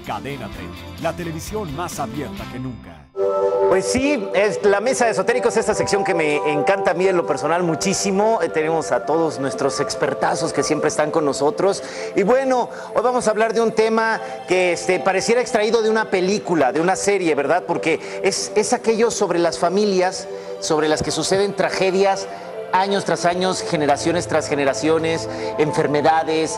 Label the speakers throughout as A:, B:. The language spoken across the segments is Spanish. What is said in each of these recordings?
A: Cadena 30, la televisión más abierta que nunca.
B: Pues sí, es la Mesa de Esotéricos, esta sección que me encanta a mí en lo personal muchísimo. Tenemos a todos nuestros expertazos que siempre están con nosotros. Y bueno, hoy vamos a hablar de un tema que pareciera extraído de una película, de una serie, ¿verdad? Porque es aquello sobre las familias, sobre las que suceden tragedias años tras años, generaciones tras generaciones, enfermedades,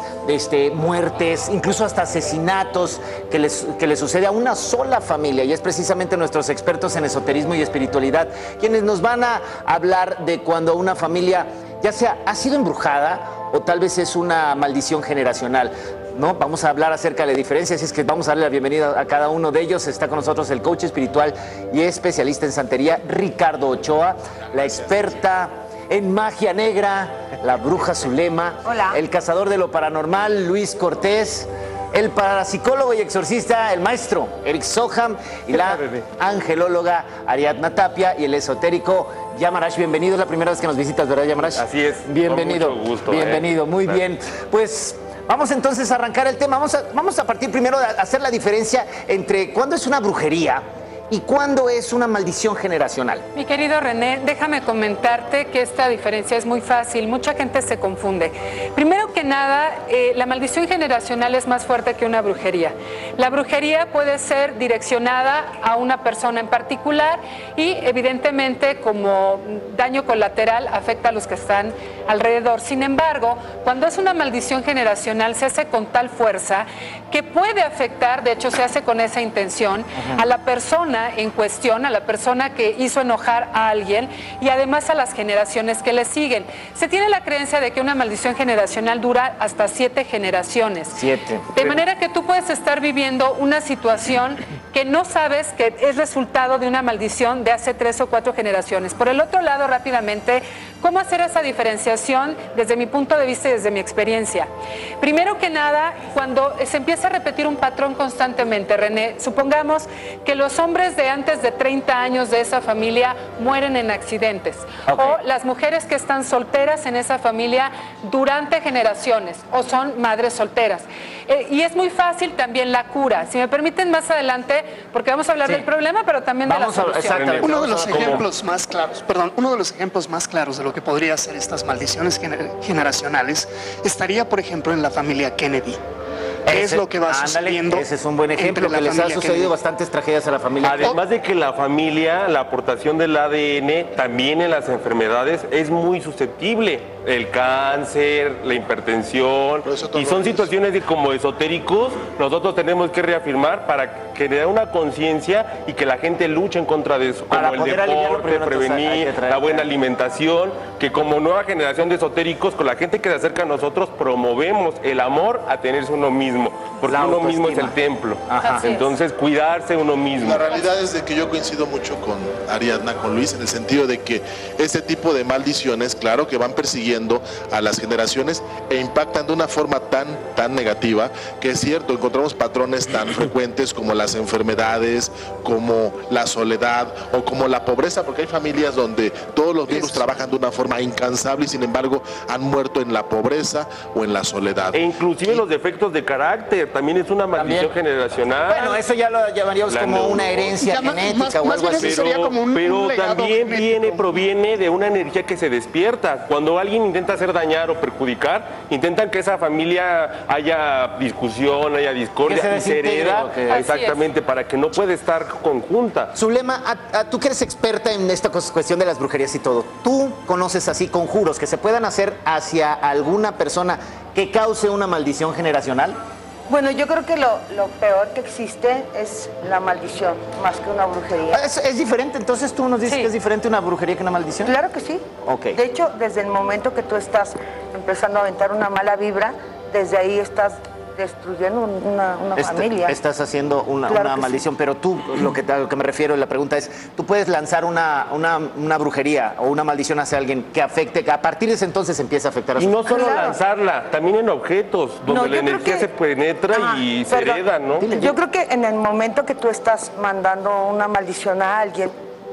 B: muertes, incluso hasta asesinatos que les sucede a una sola familia. Y es precisamente nuestros expertos en esoterismo y espiritualidad quienes nos van a hablar de cuando una familia ya sea ha sido embrujada o tal vez es una maldición generacional. ¿No? Vamos a hablar acerca de la diferencia, así es que vamos a darle la bienvenida a cada uno de ellos. Está con nosotros el coach espiritual y especialista en santería, Ricardo Ochoa, la experta en magia negra, la bruja Zulema.
C: Hola.
B: El cazador de lo paranormal, Luis Cortés, el parapsicólogo y exorcista, el maestro Eric Soham, y la angelóloga Ariadna Tapia, y el esotérico Yamarash. Bienvenido, es la primera vez que nos visitas, ¿verdad, Yamarash?
D: Así es.
B: Bienvenido.
D: Con mucho gusto.
B: Bienvenido, muy bien. Pues vamos entonces a arrancar el tema. Vamos a partir primero de hacer la diferencia entre cuándo es una brujería y cuándo es una maldición generacional.
C: Mi querido René, déjame comentarte que esta diferencia es muy fácil. Mucha gente se confunde. Primero que nada, la maldición generacional es más fuerte que una brujería. La brujería puede ser direccionada a una persona en particular y evidentemente como daño colateral afecta a los que están alrededor. Sin embargo, cuando es una maldición generacional se hace con tal fuerza que puede afectar, de hecho se hace con esa intención, a la persona en cuestión, a la persona que hizo enojar a alguien y además a las generaciones que le siguen. Se tiene la creencia de que una maldición generacional dura hasta 7 generaciones.
B: 7.
C: De manera que tú puedes estar viviendo una situación que no sabes que es resultado de una maldición de hace 3 o 4 generaciones. Por el otro lado, rápidamente, ¿cómo hacer esa diferenciación desde mi punto de vista y desde mi experiencia? Primero que nada, cuando se empieza a repetir un patrón constantemente, René, supongamos que los hombres de antes de 30 años de esa familia mueren en accidentes, o las mujeres que están solteras en esa familia durante generaciones, o son madres solteras. Y es muy fácil también la cura. Si me permiten más adelante, porque vamos a hablar del problema, pero también de la solución.
E: Uno de los ejemplos más claros, uno de los ejemplos más claros de lo que podría ser estas maldiciones generacionales estaría, por ejemplo, en la familia Kennedy. Es lo que va sucediendo.
B: Ese es un buen ejemplo, que les ha sucedido bastantes tragedias a la familia.
D: Además de que la familia, la aportación del ADN también en las enfermedades es muy susceptible. El cáncer, la hipertensión, y son situaciones de como esotéricos, nosotros tenemos que reafirmar para generar una conciencia y que la gente luche en contra de eso, como el deporte, prevenir, la buena alimentación, que como nueva generación de esotéricos, con la gente que se acerca a nosotros, promovemos el amor a tenerse uno mismo, porque uno mismo es el templo. Entonces, cuidarse uno mismo.
F: La realidad es de que yo coincido mucho con Ariadna, con Luis, en el sentido de que este tipo de maldiciones, claro, que van persiguiendo a las generaciones e impactan de una forma tan negativa, que es cierto, encontramos patrones tan frecuentes como las enfermedades, como la soledad o como la pobreza, porque hay familias donde todos los miembros trabajan de una forma incansable y sin embargo han muerto en la pobreza o en la soledad.
D: E inclusive los defectos de carácter, también es una maldición generacional.
B: Bueno, eso ya lo llamaríamos como una herencia genética o algo así.
D: Pero también proviene de una energía que se despierta. Cuando alguien intenta hacer dañar o perjudicar, intentan que esa familia haya discusión, haya discordia, y se hereda exactamente para que no pueda estar conjunta.
B: Zulema, tú que eres experta en esta cuestión de las brujerías y todo, ¿tú conoces así conjuros que se puedan hacer hacia alguna persona que cause una maldición generacional?
G: Bueno, yo creo que lo peor que existe es la maldición, más que una brujería.
B: ¿Es diferente? Entonces tú nos dices que es diferente una brujería que una maldición.
G: Claro que sí. De hecho, desde el momento que tú estás empezando a aventar una mala vibra, desde ahí estás destruyendo una familia.
B: Estás haciendo una maldición, pero tú, a lo que me refiero, la pregunta es, ¿tú puedes lanzar una brujería o una maldición hacia alguien que afecte, que a partir de ese entonces empieza a afectar a su...
D: Y no solo lanzarla, también en objetos, donde la energía se penetra y se hereda, ¿no?
G: Yo creo que en el momento que tú estás mandando una maldición a alguien,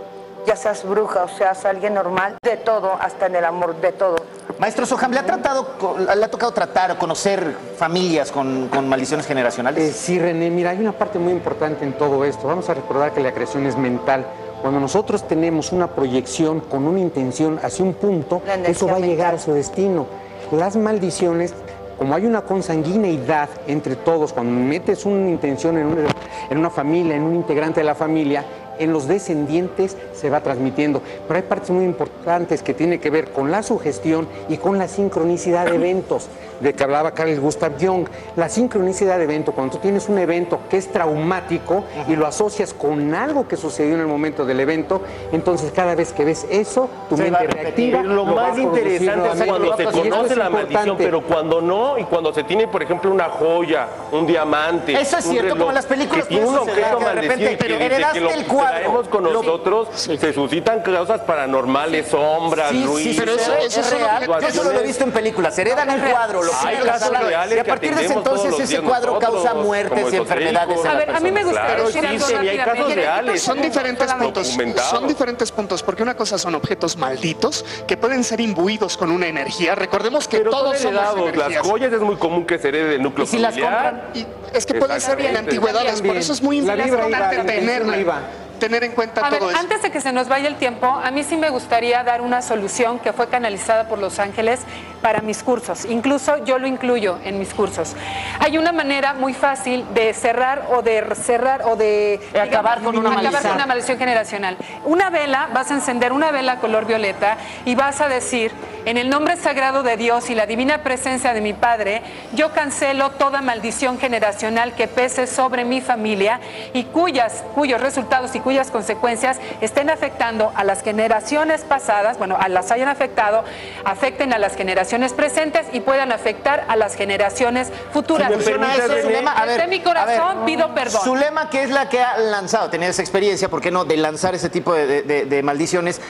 G: ya seas bruja o seas alguien normal, de todo, hasta en el amor, de todo.
B: Maestro Soham, ¿le ha tocado tratar o conocer familias con maldiciones generacionales?
H: Sí, René, mira, hay una parte muy importante en todo esto. Vamos a recordar que la creación es mental. Cuando nosotros tenemos una proyección con una intención hacia un punto, eso va a llegar a su destino. Las maldiciones, como hay una consanguineidad entre todos, cuando metes una intención en una familia, en un integrante de la familia, en los descendientes se va transmitiendo. Pero hay partes muy importantes que tienen que ver con la sugestión y con la sincronicidad de eventos, de que hablaba Carl Gustav Jung. La sincronicidad de evento, cuando tú tienes un evento que es traumático y lo asocias con algo que sucedió en el momento del evento, entonces cada vez que ves eso, tu mente reactiva.
D: Lo más interesante es cuando se conoce la maldición, pero cuando no, y cuando se tiene, por ejemplo, una joya, un diamante.
B: Eso es cierto, como en las películas
D: que tiene un objeto
B: que de repente
D: heredaste
B: el cuadro.
D: Traemos con nosotros, se suscitan causas paranormales, sombras, ruidos.
B: Pero eso es real. Yo solo lo he visto en películas. Heredan un cuadro, lo ponen en la sala, y a partir de ese entonces ese cuadro causa muertes y enfermedades.
C: A ver, a mí me gustaría decir algo
D: rápidamente.
E: Son diferentes puntos. Son diferentes puntos, porque una cosa son objetos malditos que pueden ser imbuidos con una energía. Recordemos que todos somos energías.
D: Las joyas es muy común que se herede del núcleo familiar.
E: Y es que pueden ser en antigüedades, por eso es muy importante tener en cuenta todo eso.
C: Antes de que se nos vaya el tiempo, a mí sí me gustaría dar una solución que fue canalizada por Los Ángeles para mis cursos. Incluso yo lo incluyo en mis cursos. Hay una manera muy fácil de cerrar o de
B: acabar con una
C: maldición generacional. Una vela, vas a encender una vela color violeta y vas a decir: en el nombre sagrado de Dios y la divina presencia de mi Padre, yo cancelo toda maldición generacional que pese sobre mi familia y cuyos resultados y cuyas consecuencias estén afectando a las generaciones pasadas, las hayan afectado, afecten a las generaciones presentes y puedan afectar a las generaciones futuras. Desde mi corazón pido perdón.
B: Su lema, que es la que ha lanzado, tenía esa experiencia, ¿por qué no?, de lanzar ese tipo de maldiciones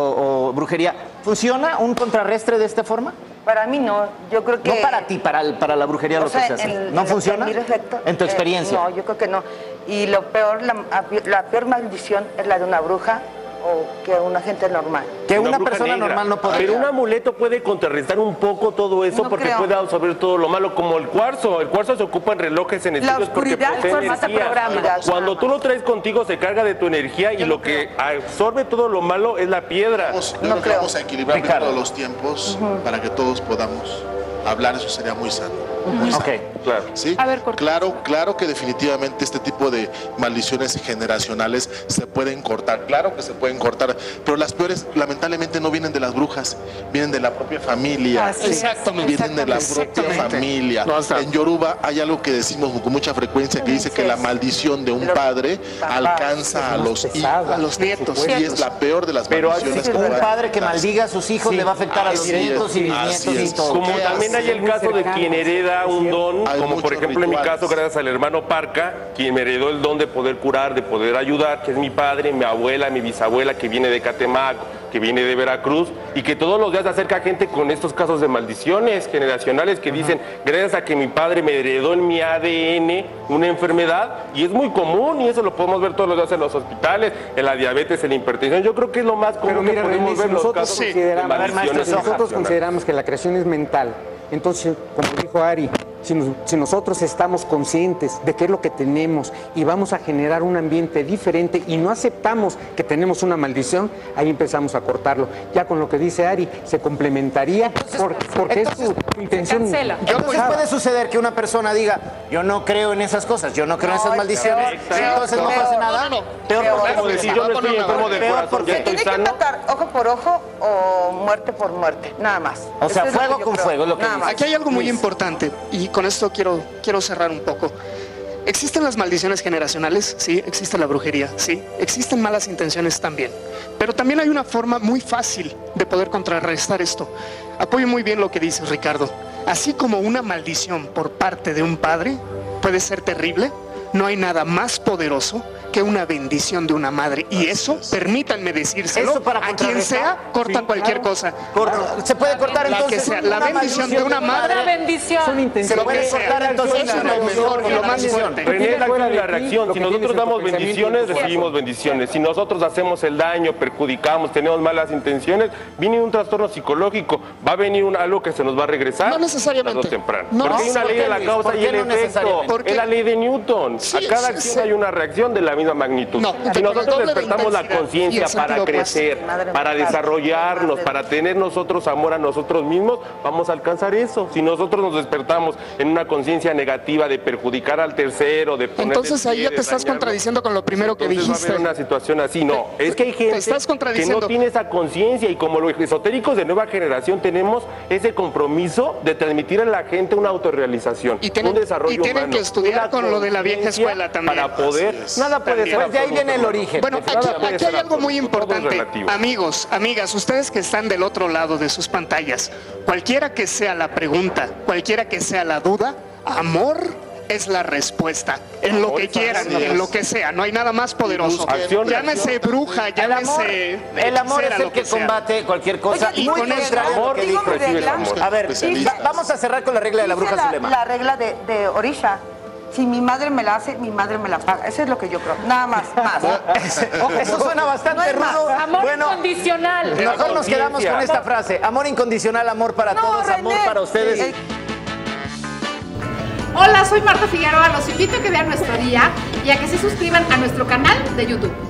B: o brujería. ¿Funciona un contrarrestre de esta forma?
G: Para mí no, yo creo que...
B: No para ti, para la brujería lo que se hace. ¿No funciona? ¿En tu experiencia?
G: No, yo creo que no. Y lo peor, la peor maldición es la de una bruja o que una gente normal.
B: Que una persona normal no puede.
D: Pero un amuleto puede contrarrestar un poco todo eso, no porque puede absorber todo lo malo, como el cuarzo. El cuarzo se ocupa en relojes, en estudios, porque posee energía. Cuando tú lo traes contigo, se carga de tu energía y lo que absorbe todo lo malo es la piedra.
F: Creo que vamos a equilibrar todos los tiempos para que todos podamos hablar, eso sería muy sano. Muy sano.
D: Claro.
F: ¿Sí?
C: A ver,
F: claro que definitivamente este tipo de maldiciones generacionales se pueden cortar, claro que se pueden cortar, pero las peores lamentablemente no vienen de las brujas, vienen de la propia familia.
E: Exactamente.
F: Vienen de la propia familia. En Yoruba hay algo que decimos con mucha frecuencia que dice que la maldición de un padre alcanza a los hijos,
E: a los nietos.
F: Y es la peor de las maldiciones.
B: Un padre que maldiga a sus hijos le va a afectar a los nietos y bisnietos y todo.
D: Como también hay el caso de quien hereda un don, como por ejemplo en mi caso, gracias al hermano Parca, quien me heredó el don de poder curar, de poder ayudar, que es mi padre, mi abuela, mi bisabuela, que viene de Catemaco, que viene de Veracruz, y que todos los días se acerca gente con estos casos de maldiciones generacionales que dicen, gracias a que mi padre me heredó en mi ADN una enfermedad, y es muy común, y eso lo podemos ver todos los días en los hospitales, en la diabetes, en la hipertensión. Yo creo que es lo más común que podemos ver los casos de maldiciones.
H: Nosotros consideramos que la creación es mental. Entonces, como dijo Ari, si nosotros estamos conscientes de qué es lo que tenemos y vamos a generar un ambiente diferente y no aceptamos que tenemos una maldición, ahí empezamos a cortarlo. Ya con lo que dice Ari, se complementaría porque es su intención.
B: Entonces puede suceder que una persona diga, yo no creo en esas cosas, yo no creo en esas maldiciones, entonces no pasa nada.
D: Peor, como decir, yo no estoy enfermo de corazón, ya estoy sano.
G: Tiene que tratar ojo por ojo o muerte por muerte, nada más.
B: O sea, fuego con fuego, es lo que dice.
E: Aquí hay algo muy importante y con esto quiero cerrar un poco. ¿Existen las maldiciones generacionales? Sí. ¿Existe la brujería? Sí. ¿Existen malas intenciones? También. Pero también hay una forma muy fácil de poder contrarrestar esto. Apoyo muy bien lo que dices, Ricardo. Así como una maldición por parte de un padre puede ser terrible, no hay nada más poderoso que que una bendición de una madre. Y eso, permítanme decírselo, a quien sea, corta cualquier cosa.
B: ¿Se puede cortar entonces?
E: Que sea, la bendición de una madre.
C: Una bendición.
B: Se puede cortar entonces
E: lo mejor, lo más fuerte.
D: René, la reacción. Si nosotros damos bendiciones, recibimos bendiciones. Si nosotros hacemos el daño, perjudicamos, tenemos malas intenciones, viene un trastorno psicológico, va a venir algo que se nos va a regresar.
E: No necesariamente.
D: Temprano.
E: No,
D: porque hay una ley de la causa y el efecto. Es la ley de Newton.
E: Sí,
D: a cada acción hay una reacción de la misma magnitud. Si nosotros despertamos la conciencia para crecer, para desarrollarnos, para tener nosotros amor a nosotros mismos, vamos a alcanzar eso. Si nosotros nos despertamos en una conciencia negativa de perjudicar al tercero, de poner
E: entonces ahí ya te estás contradiciendo con lo primero que dijiste.
D: Va a haber una situación así. No, es que hay gente que no tiene esa conciencia y como los esotéricos de nueva generación tenemos ese compromiso de transmitir a la gente una autorrealización, un desarrollo
E: y tienen
D: humano,
E: que estudiar con lo de la vieja escuela también.
D: Para poder, nada puede ser.
B: Pues de ahí viene el origen.
E: Bueno, aquí hay algo muy importante. Amigos, amigas, ustedes que están del otro lado de sus pantallas, cualquiera que sea la pregunta, cualquiera que sea la duda, amor es la respuesta. En lo que quieran, en lo que sea. No hay nada más poderoso. Llámese bruja, llámese...
B: El amor es el que combate cualquier cosa.
G: Oye, y con
B: el amor que dijo. A ver, vamos a cerrar con la regla de la bruja Zulema.
G: La regla de Orisha. Si mi madre me la hace, mi madre me la paga. Eso es lo que yo creo. Nada más.
B: Eso suena bastante rudo.
C: Amor incondicional.
B: Mejor nos quedamos con esta frase. Amor incondicional, amor para todos,
G: René,
B: amor para ustedes.
I: Hola, soy Marta Figueroa. Los invito a que vean nuestro día y a que se suscriban a nuestro canal de YouTube.